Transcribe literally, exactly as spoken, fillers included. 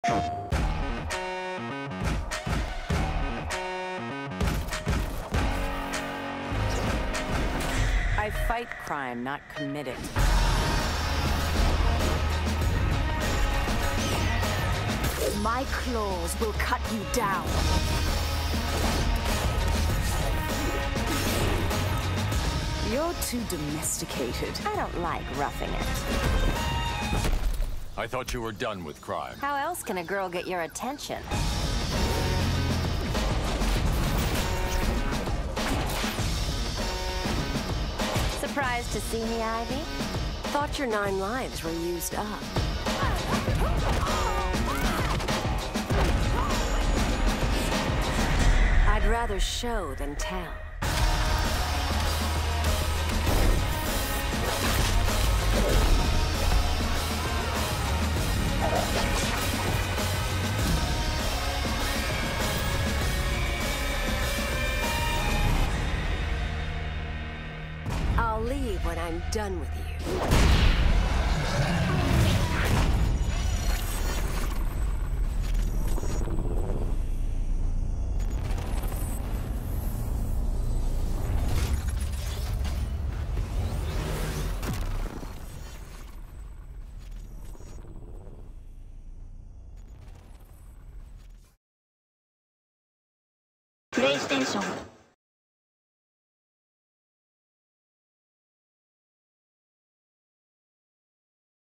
I fight crime, not commit it. My claws will cut you down. You're too domesticated. I don't like roughing it. I thought you were done with crime. How else can a girl get your attention? Surprised to see me, Ivy? Thought your nine lives were used up. I'd rather show than tell. I'll leave when I'm done with you. PlayStation